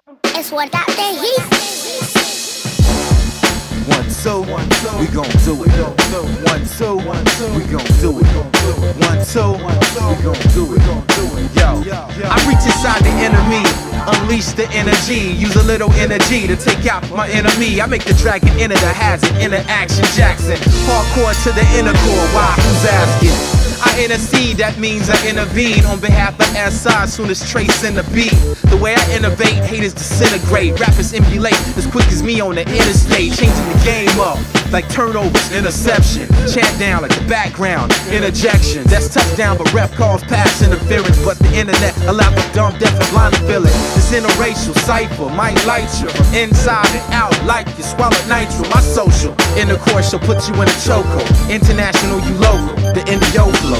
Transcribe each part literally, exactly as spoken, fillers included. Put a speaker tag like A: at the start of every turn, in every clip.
A: It's what got the heat.
B: One, two, we gon' do it. One, two, we gon' do it. One, two, we gon' do it. Yo, I reach inside the enemy, unleash the energy, use a little energy to take out my enemy. I make the dragon enter the hazard, inner action Jackson. Hardcore to the inner core, why, who's asking? I intercede, that means I intervene on behalf of S I soon as trace in the beat. The way I innovate, haters disintegrate, rappers emulate as quick as me on the interstate, changing the game up like turnovers, interception, chant down like the background, interjection. That's touchdown, but ref calls pass interference. But the internet allowed the dumb, deaf, and blind to feel it. This interracial cipher might light you from inside and out like you swallowed nitro. My social intercourse shall put you in a chokehold. International, you local, the Indio flow.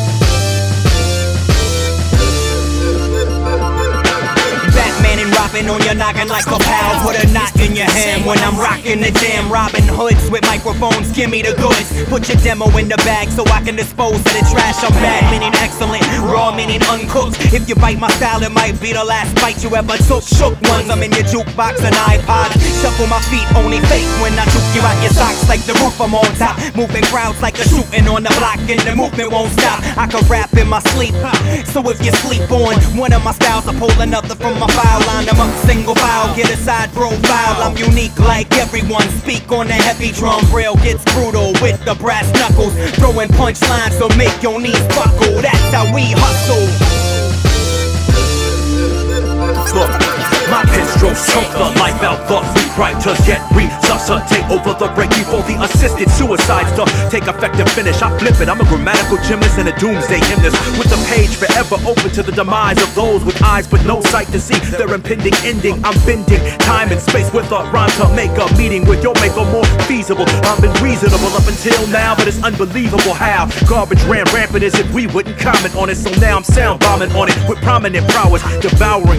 C: Batman and Robin on your noggin like a pal. Put a knot in your hand when I'm rocking the jam. Robin Hoods with microphones, give me the goods. Put your demo in the bag so I can dispose of the trash. I'm bad meaning excellent, raw meaning uncooked. If you bite my style, it might be the last bite you ever took. Shook ones, I'm in your jukebox and iPod. Shuffle my feet, only fake when I juke you out your socks like the roof. I'm on top, moving crowds like a shooting on the block, and the movement won't stop. I can rap in my sleep, so if you sleep on one of my styles, I pull another from my file. Line them up single file, get a side profile. I'm unique like everyone. Speak on the heavy drum. Braille gets brutal with the brass knuckles, throwing punchlines to make your knees buckle. That's how we hustle.
D: Look, my pen strokes choke the life out thoughts we writers yet resuscitate over the break before the assisted suicides to take effective finish. I flip it, I'm a grammatical gymnast and a doomsday hymnist, with the page forever open to the demise of those with eyes but no sight to see their impending ending. I'm bending time and space with a rhyme to make a meeting with your maker more feasible. I've been reasonable up until now, but it's unbelievable how garbage ran rampant as if we wouldn't comment on it. So now I'm sound bombing on it with prominent prowess, devouring